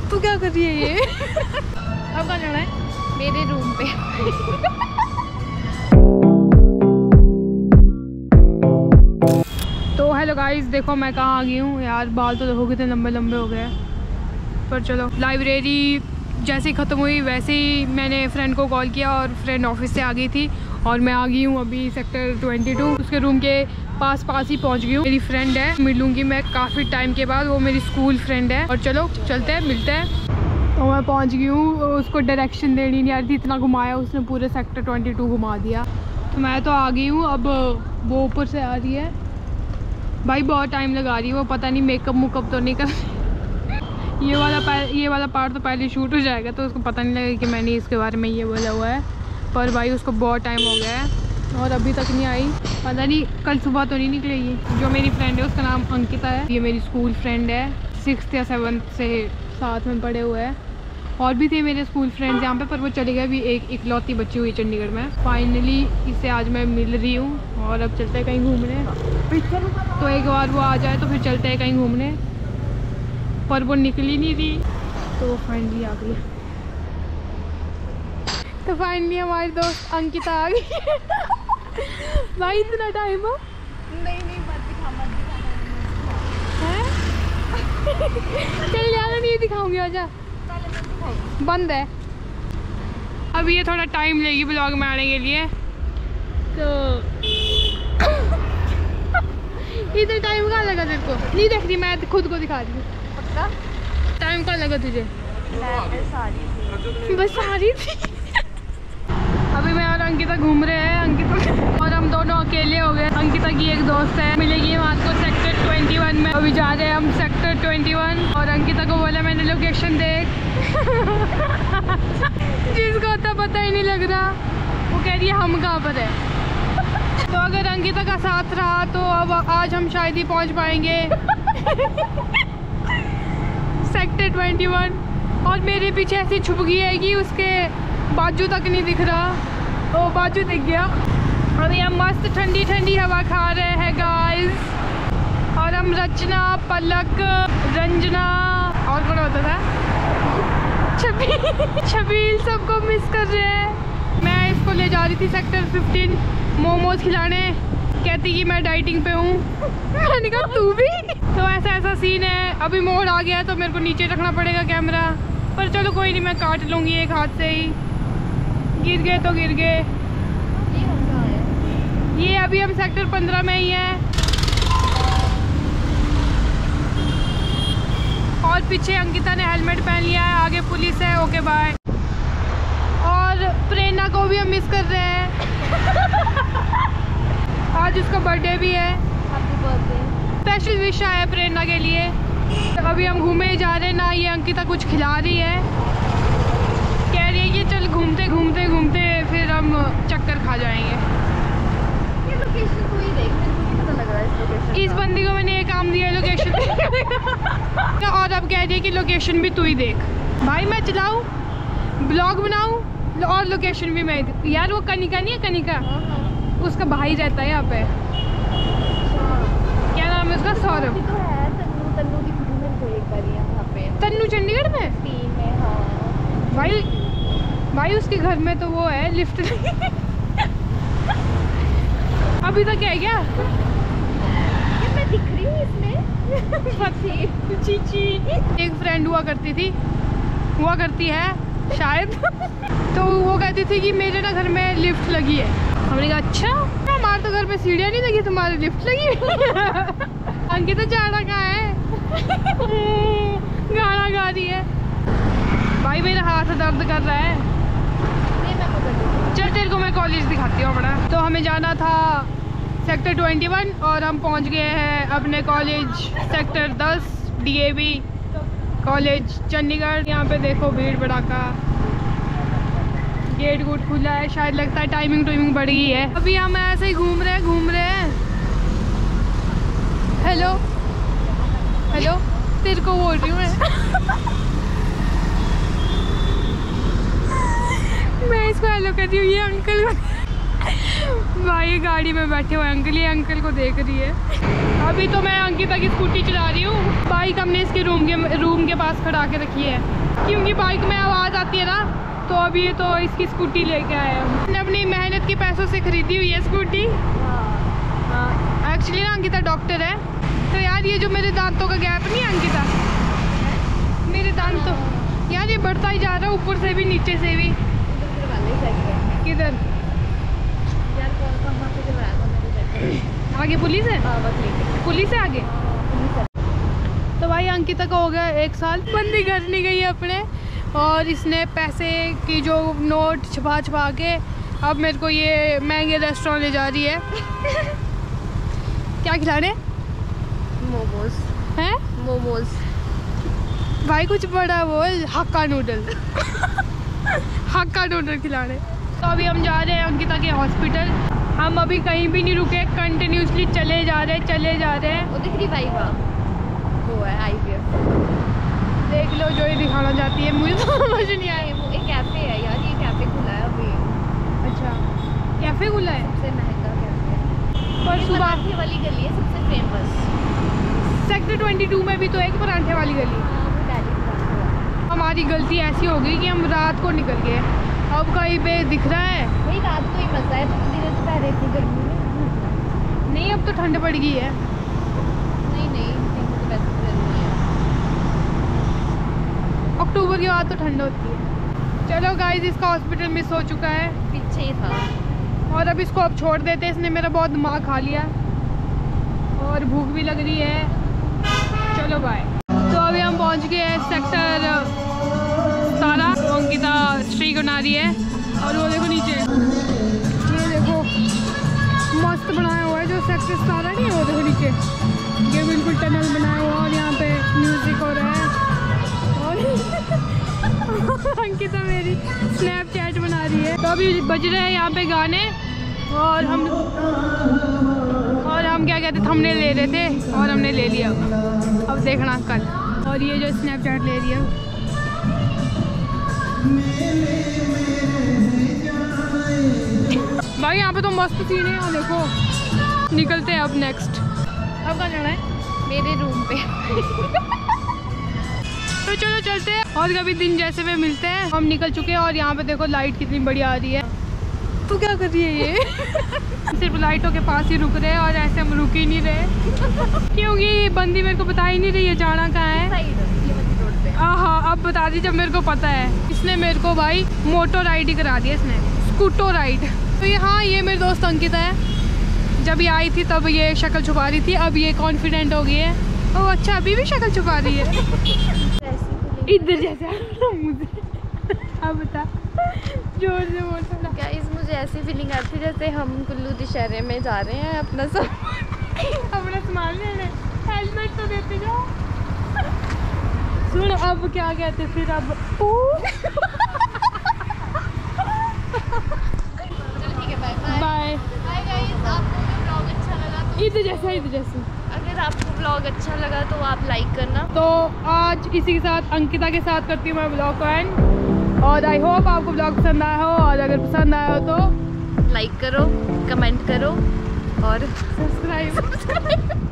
तू क्या कर रही है ये? अब कहाँ जाना है? मेरे रूम पे। तो हेलो गाइस, देखो मैं कहाँ आ गई हूँ यार। बाल तो देखो कितने लंबे लंबे हो गए। पर चलो, लाइब्रेरी जैसे ही ख़त्म हुई वैसे ही मैंने फ्रेंड को कॉल किया और फ्रेंड ऑफिस से आ गई थी और मैं आ गई हूँ अभी सेक्टर 22। उसके रूम के पास ही पहुँच गई हूँ। मेरी फ्रेंड है, मिलूँगी मैं काफ़ी टाइम के बाद। वो मेरी स्कूल फ्रेंड है। और चलो चलते हैं, मिलते हैं। तो मैं पहुँच गई हूँ। उसको डायरेक्शन देनी नहीं आ रही थी, इतना घुमाया उसने, पूरे सेक्टर 22 घुमा दिया। तो मैं तो आ गई हूँ। अब वो ऊपर से आ रही है भाई, बहुत टाइम लगा रही है वो। पता नहीं मेकअप मुकअप तो नहीं कर ये वाला पार्ट तो पहले शूट हो जाएगा, तो उसको पता नहीं लगेगा कि मैंने इसके बारे में ये बोला हुआ है। पर भाई उसको बहुत टाइम हो गया है और अभी तक नहीं आई। पता नहीं कल सुबह तो नहीं निकलेगी। जो मेरी फ्रेंड है उसका नाम अंकिता है। ये मेरी स्कूल फ्रेंड है, 6th या 7th से साथ में पढ़े हुए हैं। और भी थे मेरे स्कूल फ्रेंड्स यहाँ पे, पर वो चले गए। अभी एक इकलौती बच्ची हुई चंडीगढ़ में। फाइनली इससे आज मैं मिल रही हूँ और अब चलते हैं कहीं घूमने। तो एक बार वो आ जाए तो फिर चलते हैं कहीं घूमने, पर वो निकली नहीं रही। तो फाइनली आ गई। तो फाइनली हमारी दोस्त अंकिता आ गई। भाई इतना टाइम हो? नहीं मत दिखा चल यार, नहीं दिखाऊंगी। आजा, बंद है। अब ये थोड़ा टाइम लेगी ब्लॉग में आने के लिए। तो इधर टाइम कहाँ लगा तेरे को? नहीं देख रही, मैं खुद को दिखा रही हूँ। पक्का टाइम कहाँ लगा तुझे? बस सारी थी। अभी मैं और अंकिता घूम रहे हैं। अंकिता और हम दोनों अकेले हो गए। अंकिता की एक दोस्त है, मिलेगी वहाँ को सेक्टर 21 में। अभी जा रहे हैं हम सेक्टर 21 और अंकिता को बोला मैंने लोकेशन देख। जिसको तो पता ही नहीं लग रहा, वो कह रही है हम कहाँ पर है। तो अगर अंकिता का साथ रहा तो अब आज हम शायद ही पहुँच पाएंगे सेक्टर 21। और मेरे पीछे ऐसी छुप गई है कि उसके बाजू तक नहीं दिख रहा। ओ बाजू दिख गया। अभी हम मस्त ठंडी ठंडी हवा खा रहे हैं गाइस। और हम रचना, पलक, रंजना और कौन होता था, छबील सबको मिस कर रहे हैं। मैं इसको ले जा रही थी सेक्टर 15 मोमोज खिलाने। कहती कि मैं डाइटिंग पे हूँ। मैंने कहा तू भी? तो ऐसा सीन है। अभी मोड़ आ गया तो मेरे को नीचे रखना पड़ेगा कैमरा, पर चलो कोई नहीं, मैं काट लूँगी एक हाथ से ही। गिर गए तो गिर गए। ये अभी हम सेक्टर 15 में ही हैं। और पीछे अंकिता ने हेलमेट पहन लिया है, आगे पुलिस है। Okay bye. और प्रेरणा को भी हम मिस कर रहे हैं। आज उसका बर्थडे भी है। Happy birthday. स्पेशल विश है प्रेरणा के लिए। तो अभी हम घूमे ही जा रहे हैं ना। ये अंकिता कुछ खिला रही है, कह रही है कि चल घूमते घूमते घूमते फिर हम चक्कर खा जाएंगे। ये लोकेशन तू ही देख, मेरे को नहीं पता लग रहा है इस लोकेशन। इस बंदी को मैंने ये काम दिया लोकेशन और अब कह रही है कि लोकेशन भी तू ही देख। भाई मैं चलाऊँ, ब्लॉग बनाऊँ और लोकेशन भी मैं। यार वो कनिका नहीं है, कनिका उसका भाई रहता है यहाँ पे। क्या नाम है उसका? सौरभ। तो है तन्नू की वीडियो मैंने कोई एक बार यहाँ पे। तन्नू चंडीगढ़ में? टीम है हाँ। भाई उसके घर में तो वो है लिफ्ट। अभी तक है क्या? ये मैं दिख रही हूँ इसमें। चीची एक फ्रेंड हुआ करती है शायद। तो वो कहती थी कि मेरे ना घर में लिफ्ट लगी है। हमने कहा अच्छा, हमारे तो घर में सीढ़ियाँ नहीं लगी, तुम्हारी लिफ्ट लगी है। अंकिता जाना कहाँ है? गाना गा रही है। भाई मेरा हाथ दर्द कर रहा है। चल तेरे को मैं कॉलेज दिखाती हूँ अपना। तो हमें जाना था सेक्टर 21 और हम पहुँच गए हैं अपने college sector 10 DAV college Chandigarh. यहाँ पे देखो भीड़ भड़ाका, गेट गुट खुला है। शायद लगता है टाइमिंग बढ़ गई है। अभी हम ऐसे ही घूम रहे हैं। हेलो तेरे को बोल रही हूँ मैं इसको हेलो कर रही हूँ। ये अंकल भाई गाड़ी में बैठे हुए अंकल, ये अंकल को देख रही है। अभी तो मैं अंकिता की स्कूटी चला रही हूँ। बाइक हमने इसके रूम के पास खड़ा के रखी है। क्योंकि बाइक में आवाज़ आती है ना, तो अभी तो इसकी स्कूटी लेके आए हम। हमने अपनी मेहनत के पैसों से खरीदी हुई है स्कूटी। हाँ एक्चुअली ना अंकिता डॉक्टर है, तो यार ये जो मेरे दांतों का गैप नहीं है अंकिता, मेरे दांत तो यार ये बढ़ता ही जा रहा है, ऊपर से भी नीचे से भी। किधर आगे पुलिस है? पुलिस है आगे। तो भाई अंकिता का हो गया 1 साल बंदी घर नहीं गई है अपने, और इसने पैसे की जो नोट छपा छपा के अब मेरे को ये महंगे रेस्टोरेंट ले जा रही है। क्या खिला रहे? मोमोज हैं? मोमोज। भाई कुछ बड़ा बोल, हक्का नूडल। हक्का नूडल खिला रहे। तो अभी हम जा रहे हैं अंकिता के हॉस्पिटल। हम अभी कहीं भी नहीं रुके, कंटिन्यूसली चले जा रहे हैं। वो दिख रही वाइवा, वो है IVF। देख लो जो ये दिखाना चाहती है, मुझे तो समझ नहीं आया। वो एक कैफे है यार, ये कैफे खुला है अभी। अच्छा कैफे खुला है? सबसे महंगा कैफे पर सुबह पराठे वाली गली है सबसे फेमस। सेक्टर 22 में भी तो एक पराठे वाली गली। हमारी गलती ऐसी हो गई कि हम रात को निकल गए, अब कहीं पे दिख रहा है। भाई रात को ही मजा है, दिन दोपहर इतनी गर्मी में नहीं, अब तो ठंड पड़ गई है। नहीं दिन तो वैसे गर्मी है। अक्टूबर के बाद तो ठंड होती है। चलो गाइस, इसका हॉस्पिटल मिस हो चुका है, पीछे ही था, और अब इसको अब छोड़ देते हैं। इसने मेरा बहुत दिमाग खा लिया और भूख भी लग रही है। चलो बाय। तो अभी हम पहुंच गए हैं सेक्टर 17। अंकिता स्ट्रीक बना रही है, और वो देखो नीचे, ये देखो मस्त बनाया हुआ है जो सेक्टर 17 नहीं है, वो देखो नीचे ये बिल्कुल टनल बनाया हुआ, और यहाँ पे म्यूजिक हो रहा है। और अंकिता मेरी स्नैपचैट बना रही है। तो अभी बज रहे हैं यहाँ पे गाने, और हम क्या कहते थंबनेल ले रहे थे, और हमने ले लिया। अब देखना कल। और ये जो स्नैपचैट ले रही है भाई, यहाँ पे तो मस्त सीन है। यहाँ देखो, निकलते हैं अब नेक्स्ट। अब कहाँ जाना है? मेरे रूम पे। तो चलो चलते हैं, और कभी दिन जैसे में मिलते हैं। हम निकल चुके हैं, और यहाँ पे देखो लाइट कितनी बढ़िया आ रही है। तो क्या कर रही है ये? सिर्फ लाइटों के पास ही रुक रहे हैं, और ऐसे हम रुक ही नहीं रहे क्योंकि बंदी मेरे को बता ही नहीं रही है जाना कहाँ है। हाँ अब बता दी जब मेरे को पता है। इसने मेरे को भाई मोटो राइड ही करा दिया, इसने स्कूटो राइड। तो ये हाँ, ये मेरे दोस्त अंकिता है। जब ये आई थी तब ये शक्ल छुपा रही थी, अब ये कॉन्फिडेंट हो गई है। ओह अच्छा, अभी भी शक्ल छुपा रही है। इधर जैसे अब बता, जोर से बोल थोड़ा। गाइस, मुझे ऐसी फीलिंग आती है जैसे हम कुल्लू दशहरे में जा रहे हैं अपना सामान लेने। हेलमेट तो देते जाओ। सुन, अब क्या कहते फिर, अब बाय बाय गाइस। आपको ब्लॉग अच्छा लगा तो इधर जैसे अगर आपको ब्लॉग अच्छा लगा तो आप लाइक करना। तो आज इसी के साथ अंकिता के साथ करती हूँ मैं ब्लॉग को एंड, और आई होप आपको ब्लॉग पसंद आया हो, और अगर पसंद आया हो तो लाइक करो, कमेंट करो और सब्सक्राइब